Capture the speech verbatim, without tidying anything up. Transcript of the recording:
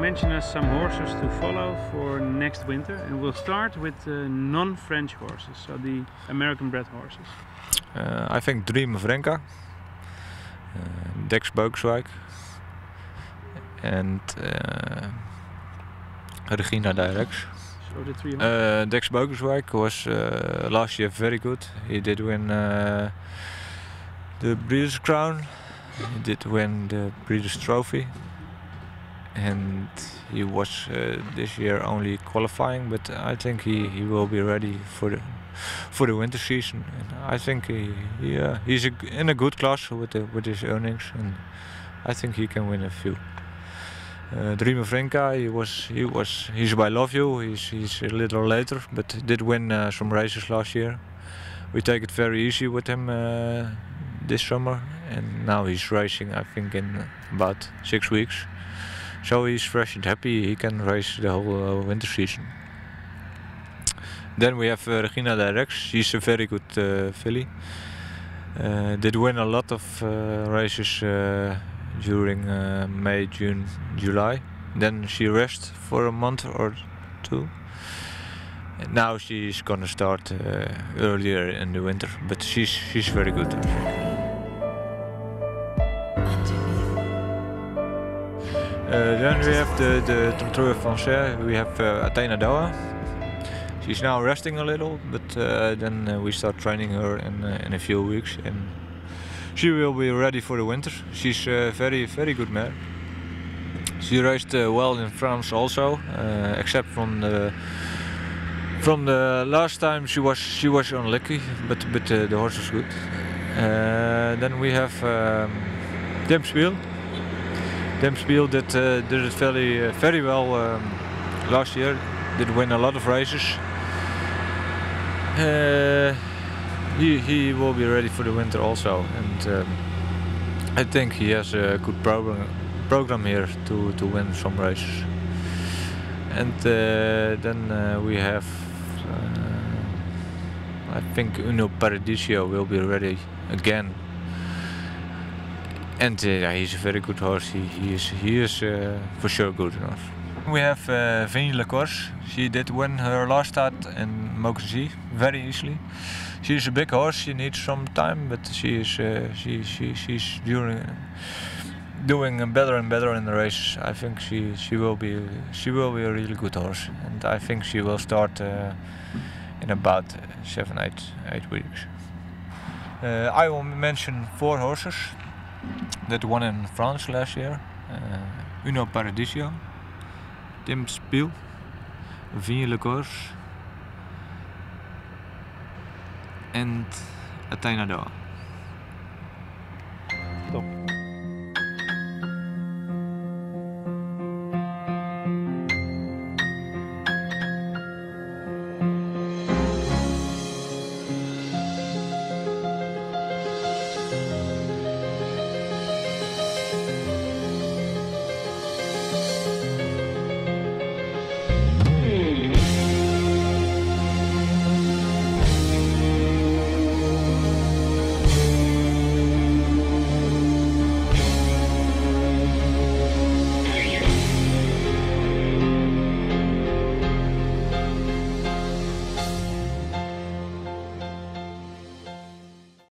mention us some horses to follow for next winter, and we'll start with uh, non-French horses, so the American-bred horses. Uh, I think Dream of Renka, uh, Dex Beukelswijk, and uh, Regina Directs. So the three uh, Dex Beukelswijk was uh, last year very good. He did win uh, the Breeders' Crown. He did win the Breeders' Trophy, and he was uh, this year only qualifying. But I think he, he will be ready for the for the winter season. And I think he, he uh, he's a, in a good class with the, with his earnings, and I think he can win a few. Uh, Dream of Renka, he was he was he's by Love You. He's he's a little later, but did win uh, some races last year. We take it very easy with him uh, this summer, and now he's racing, I think, in about six weeks. So he's fresh and happy. He can race the whole uh, winter season. Then we have uh, Regina Directs. She's a very good uh, filly. Uh, did win a lot of uh, races uh, during uh, May, June, July. Then she rests for a month or two. And now she's gonna start uh, earlier in the winter, but she's she's very good. Uh, then we have the the Trottoir Français. We have uh, Athena Doa. She's now resting a little, but uh, then uh, we start training her in uh, in a few weeks, and she will be ready for the winter. She's a very very good mare. She raced uh, well in France also, uh, except from the from the last time she was she was unlucky, but but uh, the horse was good. Uh, then we have um, Dem Spiel. Dem Spiel did uh, did it very uh, very well um, last year. Did win a lot of races. Uh, he he will be ready for the winter also, and um, I think he has a good program program here to to win some races. And uh, then uh, we have uh, I think Uno Paradiso will be ready again. And uh, he's a very good horse. He, he is he is uh, for sure good enough. We have uh, Vigne La Course. She did win her last start in Maucassine very easily. She's a big horse. She needs some time, but she is uh, she she she's during doing better and better in the race. I think she she will be she will be a really good horse, and I think she will start uh, in about uh, seven eight eight weeks. Uh, I will mention four horses that won in France last year. Uh, Uno Paradiso, Dem Spiel, Vigne La Course, and Athena Doa.